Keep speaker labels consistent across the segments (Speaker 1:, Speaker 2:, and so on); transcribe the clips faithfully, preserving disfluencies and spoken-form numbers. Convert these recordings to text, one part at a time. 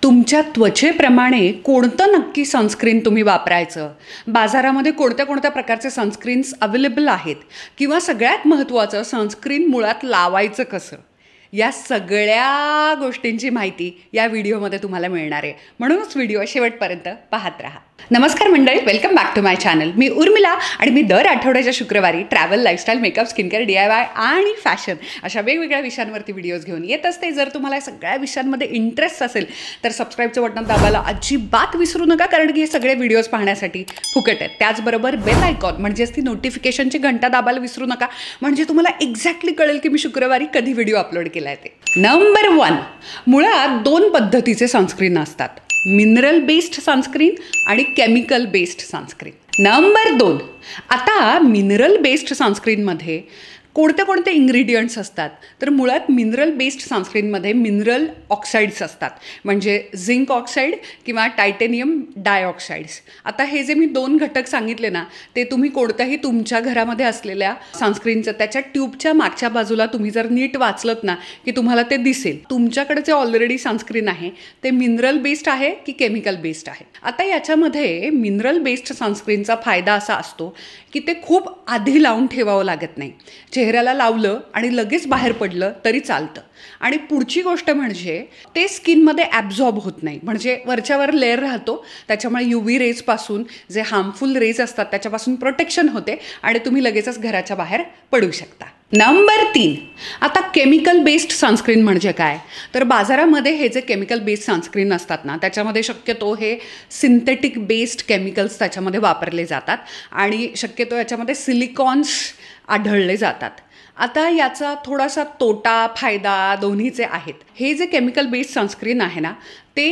Speaker 1: तुमच्या त्वचेप्रमाणे कोणतं नक्की सनस्क्रीन तुम्ही वापरायचं, बाजारामध्ये कोणत्या कोणत्या प्रकारचे सनस्क्रीन्स अवेलेबल आहेत, किंवा सगळ्यात महत्त्वाचं सनस्क्रीन मुळात लावायचं कसं, या सगळ्या गोष्टींची माहिती या व्हिडिओमध्ये तुम्हाला मिळणार आहे. म्हणूनच व्हिडिओ शेवटपर्यंत पाहत राहा. नमस्कार मंडळी, welcome back to my channel. मी उर्मिला आणि मी दर आठवड्याच्या शुक्रवारी travel, lifestyle, makeup, skincare, D I Y आणि फॅशन अशा वेगवेगळ्या विषयांवरती व्हिडिओज घेऊन येत असते. जर तुम्हाला या सगळ्या विषयांमध्ये इंटरेस्ट असेल तर सबस्क्राईबचं बटन दाबायला अजिबात विसरू नका, कारण की हे सगळे व्हिडिओज पाहण्यासाठी फुकट आहेत. त्याचबरोबर बेल आयकॉन म्हणजेच ती नोटिफिकेशनची घंटा दाबायला विसरू नका, म्हणजे तुम्हाला एक्झॅक्टली कळेल की मी शुक्रवारी कधी व्हिडिओ अपलोड केला आहे ते. नंबर वन, मुळात दोन पद्धतीचे सनस्क्रीन असतात, मिनरल बेस्ड सनस्क्रीन आणि केमिकल बेस्ड सनस्क्रीन. नंबर दोन, आता मिनरल बेस्ड सनस्क्रीनमध्ये कोणते कोणते इन्ग्रेडियंट्स असतात, तर मुळात मिनरल बेस्ड सनस्क्रीनमध्ये मिनरल ऑक्साईड्स असतात, म्हणजे झिंक ऑक्साईड किंवा टायटेनियम डायऑक्साईड्स. आता हे जे मी दोन घटक सांगितले ना, ते तुम्ही कोणत्याही तुमच्या घरामध्ये असलेल्या सनस्क्रीनचं त्याच्या ट्यूबच्या मागच्या बाजूला तुम्ही जर नीट वाचलत ना की तुम्हाला ते दिसेल. तुमच्याकडे जे ऑलरेडी सनस्क्रीन आहे ते मिनरल बेस्ड आहे की केमिकल बेस्ड आहे. आता याच्यामध्ये मिनरल बेस्ड सनस्क्रीनचा फायदा असा असतो की ते खूप आधी लावून ठेवावं लागत नाही. चेहऱ्याला लावलं आणि लगेच बाहेर पडलं तरी चालतं. आणि पुढची गोष्ट म्हणजे ते स्किनमध्ये ॲब्झॉर्ब होत नाही, म्हणजे वरच्यावर लेअर राहतो, त्याच्यामुळे यू व्ही रेजपासून जे हार्मफुल रेज असतात त्याच्यापासून प्रोटेक्शन होते आणि तुम्ही लगेचच घराच्या बाहेर पडू शकता. नंबर तीन, आता केमिकल बेस्ड सनस्क्रीन म्हणजे काय, तर बाजारामध्ये हे जे केमिकल बेस्ड सनस्क्रीन असतात ना, त्याच्यामध्ये शक्यतो हे सिंथेटिक बेस्ड केमिकल्स त्याच्यामध्ये वापरले जातात आणि शक्यतो याच्यामध्ये सिलिकॉन्स आढळले जातात. आता याचा थोडासा तोटा फायदा दोन्हीचे आहेत. हे जे केमिकल बेस्ड सनस्क्रीन आहे ना, ते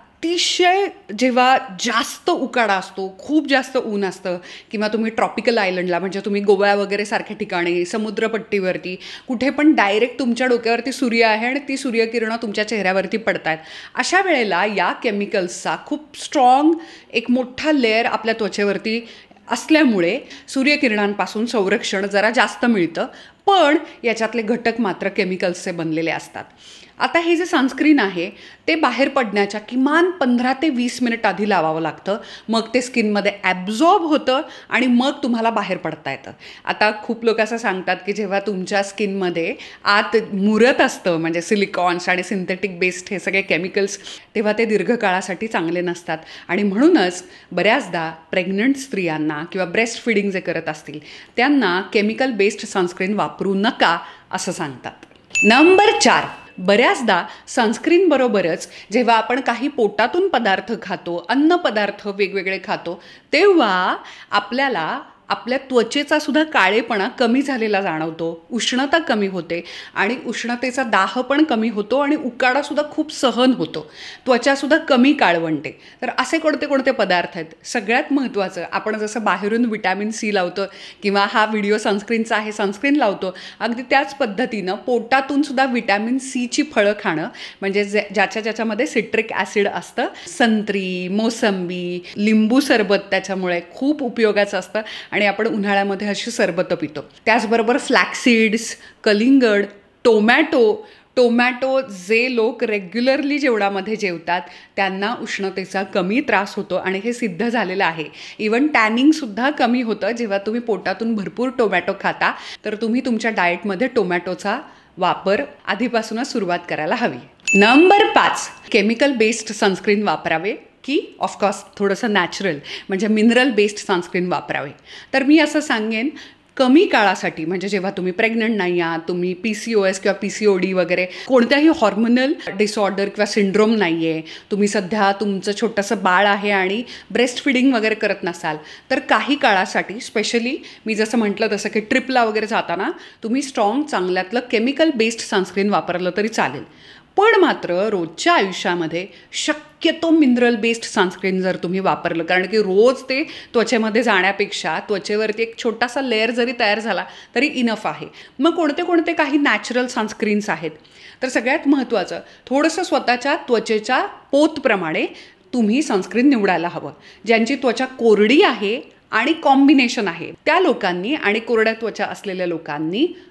Speaker 1: अतिशय जेव्हा जास्त उकाडा असतो, खूप जास्त ऊन असतं, किंवा तुम्ही ट्रॉपिकल आयलंडला म्हणजे तुम्ही गोवा वगैरे सारख्या ठिकाणी समुद्रपट्टीवरती कुठे पण डायरेक्ट तुमच्या डोक्यावरती सूर्य आहे आणि ती सूर्यकिरणं तुमच्या चेहऱ्यावरती पडत आहेत, अशा वेळेला या केमिकल्सचा खूप स्ट्रॉंग एक मोठा लेअर आपल्या त्वचेवरती असल्यामुळे सूर्यकिरणांपासून संरक्षण जरा जास्त मिळतं, पण याच्यातले घटक मात्र केमिकल्सचे बनलेले असतात. आता हे जे सनस्क्रीन आहे ते बाहेर पडण्याच्या किमान पंधरा ते वीस मिनिट आधी लावावं लागतं, मग ते स्किनमध्ये ॲब्झॉर्ब होतं आणि मग तुम्हाला बाहेर पडता येतं. आता खूप लोक असं सांगतात की जेव्हा तुमच्या स्किनमध्ये आत मुरत असतं, म्हणजे सिलिकॉन्स आणि सिंथेटिक बेस्ड हे सगळे केमिकल्स, तेव्हा ते दीर्घकाळासाठी चांगले नसतात आणि म्हणूनच बऱ्याचदा प्रेग्नंट स्त्रियांना किंवा ब्रेस्ट फिडिंग जे करत असतील त्यांना केमिकल बेस्ड सनस्क्रीन वापरू नका असं सांगतात. नंबर चार, बऱ्याचदा सनस्क्रीनबरोबरच जेव्हा आपण काही पोटातून पदार्थ खातो, अन्न पदार्थ वेगवेगळे खातो, तेव्हा आपल्याला आपल्या त्वचेचा सुद्धा काळेपणा कमी झालेला जाणवतो, उष्णता कमी होते आणि उष्णतेचा दाह पण कमी होतो आणि उकाडासुद्धा खूप सहन होतो, त्वचासुद्धा कमी काळवंटे. तर असे कोणते कोणते पदार्थ आहेत? सगळ्यात महत्त्वाचं, आपण जसं बाहेरून विटॅमिन सी लावतो किंवा हा व्हिडिओ सनस्क्रीनचा आहे, सनस्क्रीन लावतो, अगदी त्याच पद्धतीनं पोटातून सुद्धा विटॅमिन सीची फळं खाणं, म्हणजे जे ज्याच्या ज्याच्यामध्ये सिट्रिक ॲसिड असतं, संत्री, मोसंबी, लिंबू सरबत त्याच्यामुळे खूप उपयोगाचं असतं आणि आपण उन्हाळ्यामध्ये अशी सरबतं पितो. त्याचबरोबर फ्लॅक्सीड्स, कलिंगड, टोमॅटो टोमॅटो जे लोक रेग्युलरली जेवणामध्ये जेवतात त्यांना उष्णतेचा कमी त्रास होतो आणि हे सिद्ध झालेलं आहे. इवन टॅनिंगसुद्धा कमी होतं जेव्हा तुम्ही पोटातून भरपूर टोमॅटो खाता. तर तुम्ही तुमच्या डाएटमध्ये टोमॅटोचा वापर आधीपासूनच सुरुवात करायला हवी. नंबर पाच, केमिकल बेस्ड सनस्क्रीन वापरावे की ऑफकोर्स थोडंसं नॅचरल म्हणजे मिनरल बेस्ड सनस्क्रीन वापरावे. तर मी असं सांगेन, कमी काळासाठी, म्हणजे जेव्हा तुम्ही प्रेग्नंट नाही आहात, तुम्ही पी सी ओ एस किंवा पी सी ओ डी वगैरे कोणत्याही हॉर्मोनल डिसऑर्डर किंवा सिंड्रोम नाही आहे, तुम्ही सध्या तुमचं छोटंसं बाळ आहे आणि ब्रेस्ट फिडिंग वगैरे करत नसाल, तर काही काळासाठी, स्पेशली मी जसं म्हटलं तसं की ट्रिपला वगैरे जाताना तुम्ही स्ट्रॉंग चांगल्यातलं केमिकल बेस्ड सनस्क्रीन वापरलं तरी चालेल. पण मात्र रोजच्या आयुष्यामध्ये शक्यतो मिनरल बेस्ड सनस्क्रीन जर तुम्ही वापरलं, कारण की रोज ते त्वचेमध्ये जाण्यापेक्षा त्वचेवरती एक छोटासा लेअर जरी तयार झाला तरी इनफ आहे. मग कोणते कोणते काही नॅचरल सनस्क्रीन्स आहेत, तर सगळ्यात महत्त्वाचं, थोडंसं स्वतःच्या त्वचेच्या पोतप्रमाणे तुम्ही सनस्क्रीन निवडायला हवं. ज्यांची त्वचा कोरडी आहे आणि कॉम्बिनेशन आहे त्या लोकांनी आणि कोरड्या त्वचा असलेल्या लोकांनी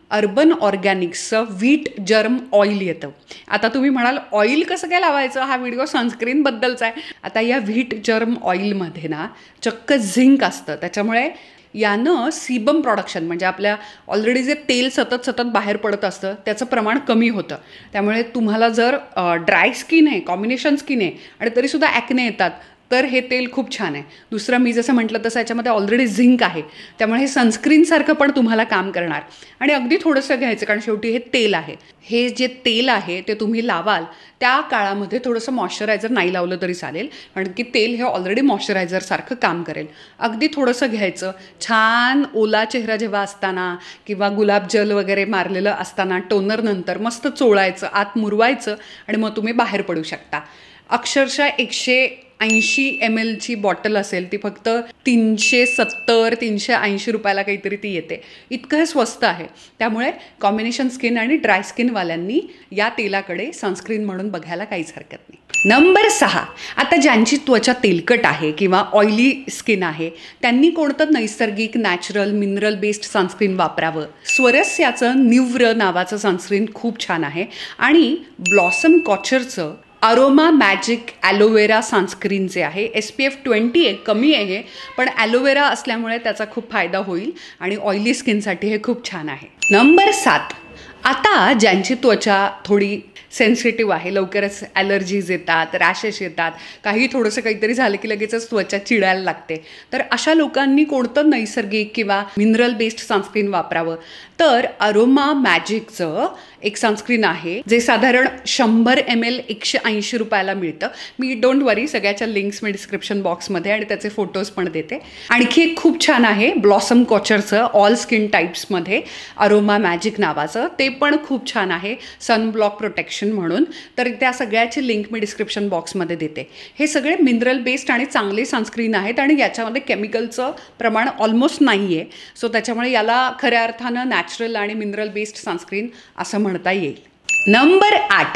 Speaker 1: अर्बन ऑर्गॅनिक्सचं व्हीट जर्म ऑइल येतं. आता तुम्ही म्हणाल ऑइल कसं काय लावायचं, हा व्हिडिओ सनस्क्रीनबद्दलचा आहे. आता या व्हीट जर्म ऑइलमध्ये ना चक्क झिंक असतं, त्याच्यामुळे यानं सीबम प्रोडक्शन म्हणजे आपल्या ऑलरेडी जे तेल सतत सतत बाहेर पडत असतं त्याचं प्रमाण कमी होतं. त्यामुळे तुम्हाला जर ड्राय स्किन आहे, कॉम्बिनेशन स्किन आहे आणि तरीसुद्धा ॲक्ने येतात तर हे तेल खूप छान आहे. दुसरं मी जसं म्हटलं तसं याच्यामध्ये ऑलरेडी झिंक आहे, त्यामुळे हे सनस्क्रीनसारखं पण तुम्हाला काम करणार. आणि अगदी थोडंसं घ्यायचं कारण शेवटी हे तेल आहे. हे जे तेल आहे ते तुम्ही लावाल त्या काळामध्ये थोडंसं मॉइश्चरायझर नाही लावलं तरी चालेल, कारण की तेल हे ऑलरेडी मॉइश्चरायझरसारखं काम करेल. अगदी थोडंसं घ्यायचं, छान ओला चेहरा जेव्हा असताना किंवा गुलाब जल वगैरे मारलेलं असताना टोनर नंतर मस्त चोळायचं, आत मुरवायचं आणि मग तुम्ही बाहेर पडू शकता. अक्षरशः एकशे ऐंशी एम एलची बॉटल असेल ती फक्त तीनशे सत्तर तीनशे ऐंशी रुपयाला काहीतरी ती येते. इतकं हे स्वस्त आहे. त्यामुळे कॉम्बिनेशन स्किन आणि ड्राय स्किनवाल्यांनी या तेलाकडे सनस्क्रीन म्हणून बघायला काहीच हरकत नाही. नंबर सहा, आता ज्यांची त्वचा तेलकट आहे किंवा ऑइली स्किन आहे त्यांनी कोणतं नैसर्गिक नॅचरल मिनरल बेस्ड सनस्क्रीन वापरावं. स्वरस्याचं निव्र नावाचं सनस्क्रीन खूप छान आहे आणि ब्लॉसम कॉचरचं अरोमा मॅजिक ॲलोवेरा सनस्क्रीन जे आहे एस पी एफ ट्वेंटी आहे, कमी आहे, पण ॲलोवेरा असल्यामुळे त्याचा खूप फायदा होईल आणि ऑइली स्किनसाठी हे खूप छान आहे. नंबर सात, आता ज्यांची त्वचा थोडी सेन्सिटिव्ह आहे, लवकरच ॲलर्जीज येतात, रॅशेस येतात, काही थोडंसं काहीतरी झालं की लगेचच त्वचा चिडायला लागते, तर अशा लोकांनी कोणतं नैसर्गिक किंवा मिनरल बेस्ड सनस्क्रीन वापरावं. तर अरोमा मॅजिकचं एक सनस्क्रीन आहे जे साधारण शंभर एम एल एकशे ऐंशी रुपयाला मिळतं. मी डोंट वरी, सगळ्याच्या लिंक्स मी डिस्क्रिप्शन बॉक्समध्ये आणि त्याचे फोटोज पण देते. आणखी एक खूप छान आहे ब्लॉसम कॉचरचं ऑल स्किन टाईप्समध्ये अरोमा मॅजिक नावाचं, ते पण खूप छान आहे सनब्लॉक प्रोटेक्शन म्हणून. तर त्या सगळ्याची लिंक मी डिस्क्रिप्शन बॉक्समध्ये देते. हे सगळे मिनरल बेस्ड आणि चांगले सनस्क्रीन आहेत आणि याच्यामध्ये केमिकलचं प्रमाण ऑलमोस्ट नाही आहे. सो त्याच्यामुळे याला खऱ्या अर्थानं नॅचरल आणि मिनरल बेस्ड सनस्क्रीन असं म्हणता येईल. नंबर आठ,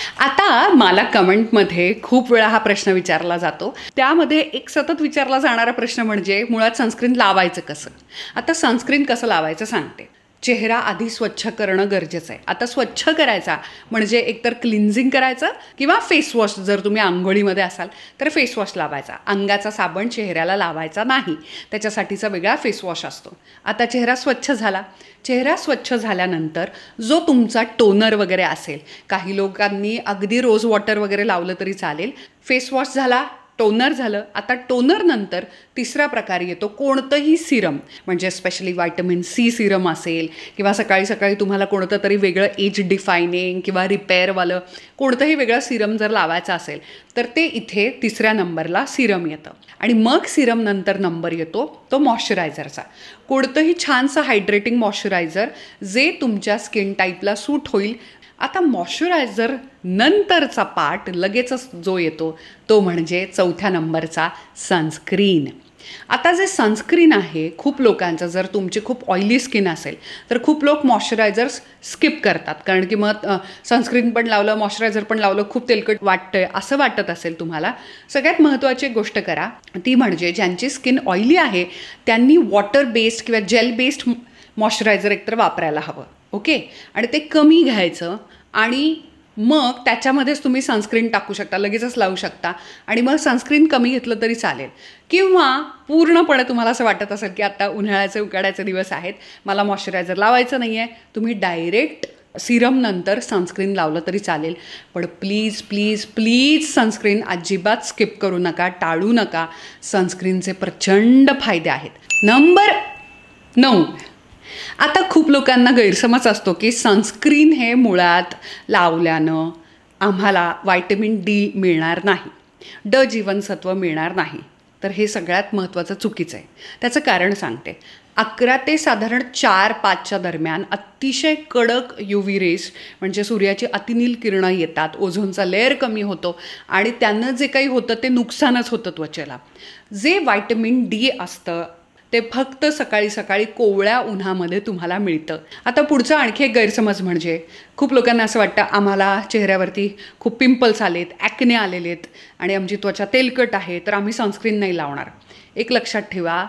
Speaker 1: आता मला कमेंटमध्ये खूप वेळा हा प्रश्न विचारला जातो. त्यामध्ये एक सतत विचारला जाणारा प्रश्न म्हणजे मुळात सनस्क्रीन लावायचं कसं. आता सनस्क्रीन कसं लावायचं सांगते. चेहरा आधी स्वच्छ करणं गरजेचं आहे. आता स्वच्छ करायचा म्हणजे एकतर क्लिन्झिंग करायचं किंवा फेसवॉश, जर तुम्ही आंघोळीमध्ये असाल तर फेसवॉश लावायचा. अंगाचा साबण चेहऱ्याला लावायचा नाही, त्याच्यासाठीचा वेगळा फेसवॉश असतो. आता चेहरा स्वच्छ झाला, चेहरा स्वच्छ झाल्यानंतर जो तुमचा टोनर वगैरे असेल, काही लोकांनी अगदी रोज वॉटर वगैरे लावलं तरी चालेल. फेसवॉश झाला, टोनर झालं. आता टोनर नंतर तिसरा प्रकार येतो कोणतंही सिरम, म्हणजे स्पेशली व्हायटमिन सी सिरम असेल किंवा सकाळी सकाळी तुम्हाला कोणतं तरी वेगळं एज डिफायनिंग किंवा रिपेअरवालं कोणतंही वेगळं सिरम जर लावायचं असेल तर ते इथे तिसऱ्या नंबरला सिरम येतं. आणि मग सिरम नंतर नंबर येतो तो मॉइश्चरायझरचा. कोणतंही छानसं हायड्रेटिंग मॉइश्चरायझर जे तुमच्या स्किन टाईपला सूट होईल. आता मॉइश्चरायझर नंतरचा पार्ट लगेचच जो येतो तो म्हणजे चौथ्या नंबरचा सनस्क्रीन. आता जे सनस्क्रीन आहे खूप लोकांचं, जर तुमची खूप ऑइली स्किन असेल तर खूप लोक मॉइश्चरायझर्स स्किप करतात, कारण की मग सनस्क्रीन पण लावलं मॉइश्चरायझर पण लावलं खूप तेलकट वाटतंय असं वाटत असेल तुम्हाला. सगळ्यात महत्त्वाची एक गोष्ट करा ती म्हणजे ज्यांची स्किन ऑइली आहे त्यांनी वॉटर बेस्ड किंवा जेल बेस्ड मॉइश्चरायझर एकतर वापरायला हवं. ओके, आणि ते कमी घ्यायचं आणि मग त्याच्यामध्येच तुम्ही सनस्क्रीन टाकू शकता, लगेचच लावू शकता. आणि मग सनस्क्रीन कमी घेतलं तरी चालेल. किंवा पूर्णपणे तुम्हाला असं वाटत असेल की आता उन्हाळ्याचे उकाड्याचे दिवस आहेत, मला मॉइश्चरायझर लावायचं नाही आहे, तुम्ही डायरेक्ट सिरम नंतर सनस्क्रीन लावलं तरी चालेल. पण प्लीज प्लीज प्लीज सनस्क्रीन अजिबात स्किप करू नका, टाळू नका. सनस्क्रीनचे प्रचंड फायदे आहेत. नंबर नऊ, आता खूप लोकांना गैरसमज असतो की सनस्क्रीन हे मुळात लावल्यानं आम्हाला व्हायटमिन डी मिळणार नाही, ड जीवनसत्व मिळणार नाही. तर हे सगळ्यात महत्त्वाचं चुकीचं आहे. त्याचं कारण सांगते. अकरा ते साधारण चार पाचच्या दरम्यान अतिशय कडक यू व्ही रेस म्हणजे सूर्याची अतिनील किरणं येतात, ओझोनचा लेअर कमी होतो आणि त्यानं जे काही होतं ते नुकसानच होतं त्वचेला. जे व्हायटमिन डी असतं ते फक्त सकाळी सकाळी कोवळ्या उन्हामध्ये तुम्हाला मिळतं. आता पुढचा आणखी एक गैरसमज म्हणजे खूप लोकांना असं वाटतं आम्हाला चेहऱ्यावरती खूप पिंपल्स आलेत, ॲक्ने आलेले आहेत आणि आमची त्वचा तेलकट आहे तर आम्ही सनस्क्रीन नाही लावणार. एक लक्षात ठेवा,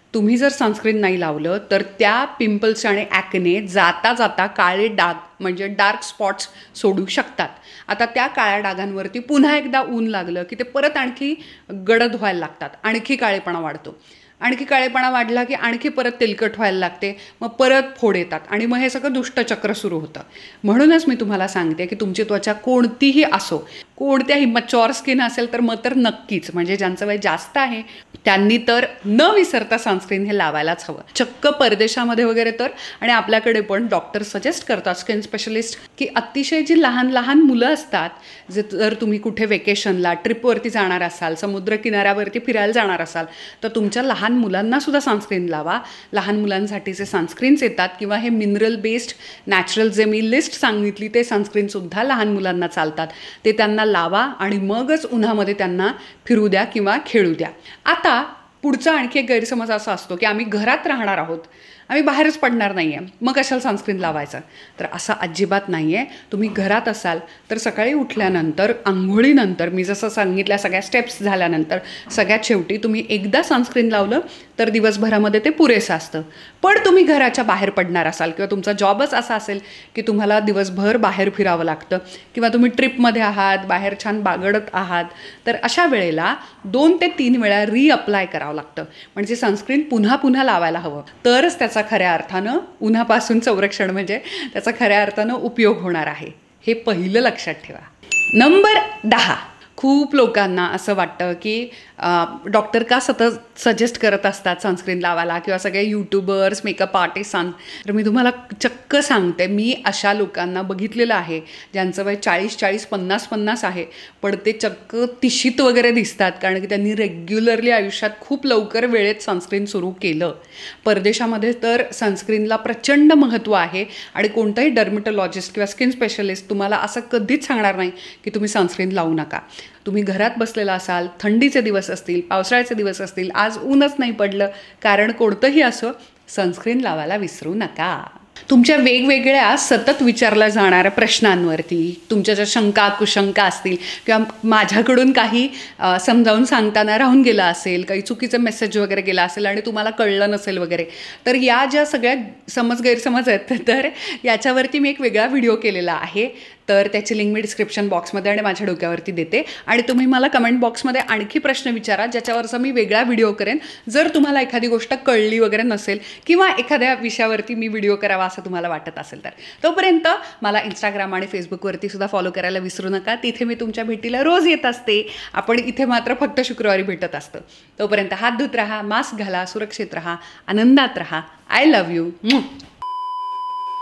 Speaker 1: तुम्ही जर सनस्क्रीन नाही लावलं तर त्या पिंपल्स आणि ॲक्ने जाता जाता काळे डाग म्हणजे डार्क स्पॉट्स सोडू शकतात. आता त्या काळ्या डागांवरती पुन्हा एकदा ऊन लागलं की ते परत आणखी गडद व्हायला लागतात, आणखी काळेपणा वाढतो, आणखी काळेपणा वाढला की आणखी परत तेलकट व्हायला लागते, मग परत फोड येतात आणि मग हे सगळं दुष्टचक्र सुरू होतं. म्हणूनच मी तुम्हाला सांगते की तुमची त्वचा कोणतीही असो, कोणत्याही मच्युअर स्किन असेल तर मग तर नक्कीच, म्हणजे ज्यांचं वय जास्त आहे त्यांनी तर न विसरता सनस्क्रीन हे लावायलाच हवं. चक्क परदेशामध्ये वगैरे तर आणि आपल्याकडे पण डॉक्टर सजेस्ट करतात, स्किन स्पेशलिस्ट, की अतिशय जी लहान लहान मुलं असतात, जे जर तुम्ही कुठे वेकेशनला ट्रिपवरती जाणार असाल, समुद्रकिनाऱ्यावरती फिरायला जाणार असाल तर तुमच्या लहान मुलांना सुद्धा सनस्क्रीन लावा. लहान मुलांसाठीचे सनस्क्रीन्स येतात किंवा हे मिनरल बेस्ड नॅचरल जे मी लिस्ट सांगितली ते सनस्क्रीनसुद्धा लहान मुलांना चालतात, ते त्यांना लावा आणि मगच उन्हामध्ये त्यांना फिरू द्या किंवा खेळू द्या. आता पुढचा आणखी एक गैरसमज असा असतो की आम्ही घरात राहणार आहोत, आम्ही बाहेरच पडणार नाही आहे, मग कशाला सनस्क्रीन लावायचं. तर असं अजिबात नाही आहे. तुम्ही घरात असाल तर सकाळी उठल्यानंतर, आंघोळीनंतर, मी जसं सांगितल्या सगळ्या स्टेप्स झाल्यानंतर सगळ्यात शेवटी तुम्ही एकदा सनस्क्रीन लावलं तर दिवसभरामध्ये ते पुरेसं असतं. पण तुम्ही घराच्या बाहेर पडणार असाल किंवा तुमचा जॉबच असा असेल की तुम्हाला दिवसभर बाहेर फिरावं लागतं किंवा तुम्ही ट्रिपमध्ये आहात, बाहेर छान बागडत आहात, तर अशा वेळेला दोन ते तीन वेळा रिअप्लाय करावं लागतं. म्हणजे सनस्क्रीन पुन्हा पुन्हा लावायला हवं, तरच त्याचा खऱ्या अर्थानं उन्हापासून संरक्षण म्हणजे त्याचा खऱ्या अर्थानं उपयोग होणार आहे. हे पहिलं लक्षात ठेवा. नंबर दहा, खूप लोकांना असं वाटतं की डॉक्टर का सतत सजेस्ट करत असतात सनस्क्रीन लावायला किंवा सगळे यूट्यूबर्स, मेकअप आर्टिस्ट सांग. तर मी तुम्हाला चक्क सांगते, मी अशा लोकांना बघितलेलं आहे ज्यांचं वय चाळीस चाळीस पन्नास पन्नास आहे, पण ते चक्क तिशीत वगैरे दिसतात कारण की त्यांनी रेग्युलरली आयुष्यात खूप लवकर वेळेत सनस्क्रीन सुरू केलं. परदेशामध्ये तर सनस्क्रीनला प्रचंड महत्त्व आहे आणि कोणताही डर्मेटॉलॉजिस्ट किंवा स्किन स्पेशलिस्ट तुम्हाला असं कधीच सांगणार नाही की तुम्ही सनस्क्रीन लावू नका. तुम्ही घरात बसलेला असाल, थंडीचे दिवस असतील, पावसाळ्याचे दिवस असतील, आज ऊनच नाही पडलं, कारण कोणतंही असो, सनस्क्रीन लावायला विसरू नका. तुमच्या वेगवेगळ्या सतत विचारल्या जाणाऱ्या प्रश्नांवरती तुमच्या ज्या शंका कुशंका असतील किंवा माझ्याकडून काही समजावून सांगताना राहून गेला असेल, काही चुकीचं मेसेज वगैरे गेला असेल आणि तुम्हाला कळलं नसेल वगैरे, तर या ज्या सगळ्या समज गैरसमज आहेत तर याच्यावरती मी एक वेगळा व्हिडिओ केलेला आहे. तर त्याची लिंक मी डिस्क्रिप्शन बॉक्समध्ये आणि माझ्या डोक्यावरती देते आणि तुम्ही मला कमेंट बॉक्समध्ये आणखी प्रश्न विचारा ज्याच्यावरचा मी वेगळा व्हिडिओ करेन. जर तुम्हाला एखादी गोष्ट कळली वगैरे नसेल किंवा एखाद्या विषयावरती मी व्हिडिओ करावा असं तुम्हाला वाटत असेल तर तोपर्यंत मला इंस्टाग्राम आणि फेसबुकवरती सुद्धा फॉलो करायला विसरू नका. तिथे मी तुमच्या भेटीला रोज येत असते. आपण इथे मात्र फक्त शुक्रवारी भेटत असतं. तोपर्यंत हात धुत राहा, मास्क घाला, सुरक्षित राहा, आनंदात राहा. I love you.